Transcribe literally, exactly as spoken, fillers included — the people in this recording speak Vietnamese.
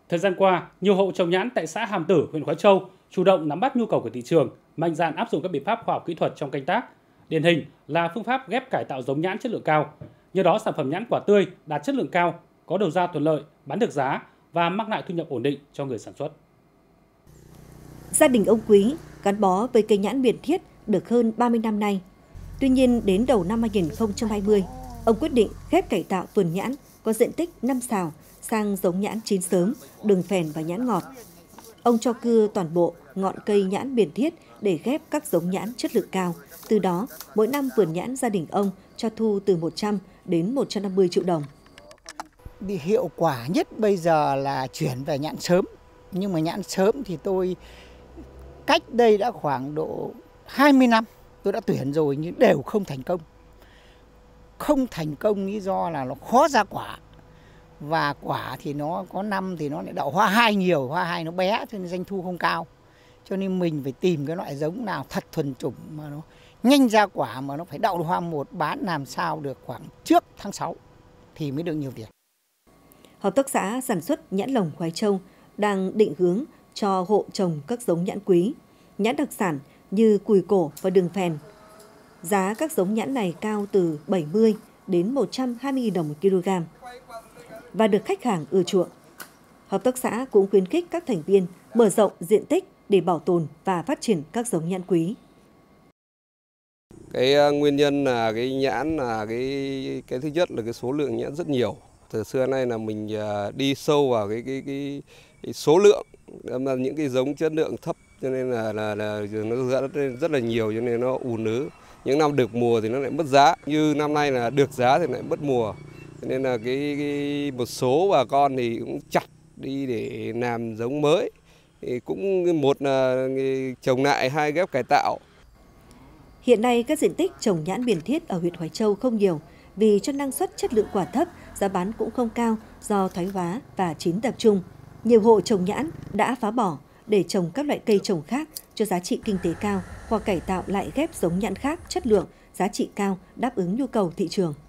Thời gian qua, nhiều hộ trồng nhãn tại xã Hàm Tử, huyện Khói Châu chủ động nắm bắt nhu cầu của thị trường, mạnh dạn áp dụng các biện pháp khoa học kỹ thuật trong canh tác. Điển hình là phương pháp ghép cải tạo giống nhãn chất lượng cao. Nhờ đó sản phẩm nhãn quả tươi đạt chất lượng cao, có đầu ra thuận lợi, bán được giá và mang lại thu nhập ổn định cho người sản xuất. Gia đình ông Quý gắn bó với cây nhãn Miền Thiết được hơn ba mươi năm nay. Tuy nhiên đến đầu năm hai nghìn không trăm hai mươi, ông quyết định ghép cải tạo vườn nhãn có diện tích năm sào sang giống nhãn chín sớm, đường phèn và nhãn ngọt. Ông cho cưa toàn bộ ngọn cây nhãn Miền Thiết để ghép các giống nhãn chất lượng cao. Từ đó, mỗi năm vườn nhãn gia đình ông cho thu từ một trăm đến một trăm năm mươi triệu đồng. Hiệu quả nhất bây giờ là chuyển về nhãn sớm. Nhưng mà nhãn sớm thì tôi cách đây đã khoảng độ hai mươi năm tôi đã tuyển rồi nhưng đều không thành công. Không thành công lý do là nó khó ra quả. Và quả thì nó có năm thì nó lại đậu hoa hai nhiều, hoa hai nó bé cho nên doanh thu không cao. Cho nên mình phải tìm cái loại giống nào thật thuần chủng mà nó nhanh ra quả mà nó phải đậu hoa một, bán làm sao được khoảng trước tháng sáu thì mới được nhiều tiền. Hợp tác xã sản xuất nhãn lồng Khói Châu đang định hướng cho hộ trồng các giống nhãn quý, nhãn đặc sản như cùi cổ và đường phèn. Giá các giống nhãn này cao từ bảy mươi đến một trăm hai mươi nghìn đồng một kg và được khách hàng ưa chuộng. Hợp tác xã cũng khuyến khích các thành viên mở rộng diện tích để bảo tồn và phát triển các giống nhãn quý. Cái nguyên nhân là cái nhãn là cái cái thứ nhất là cái số lượng nhãn rất nhiều. Từ xưa nay là mình đi sâu vào cái cái cái, cái số lượng, là những cái giống chất lượng thấp cho nên là là, là nó rất, rất là nhiều cho nên nó ùn ứ. Những năm được mùa thì nó lại mất giá, như năm nay là được giá thì lại mất mùa. Cho nên là cái, cái một số bà con thì cũng chặt đi để làm giống mới. Thì cũng một là trồng lại, hai ghép cải tạo. Hiện nay các diện tích trồng nhãn Miền Thiết ở huyện Khói Châu không nhiều vì cho năng suất chất lượng quả thấp, giá bán cũng không cao do thoái hóa và chín tập trung. Nhiều hộ trồng nhãn đã phá bỏ để trồng các loại cây trồng khác cho giá trị kinh tế cao hoặc cải tạo lại ghép giống nhãn khác chất lượng, giá trị cao đáp ứng nhu cầu thị trường.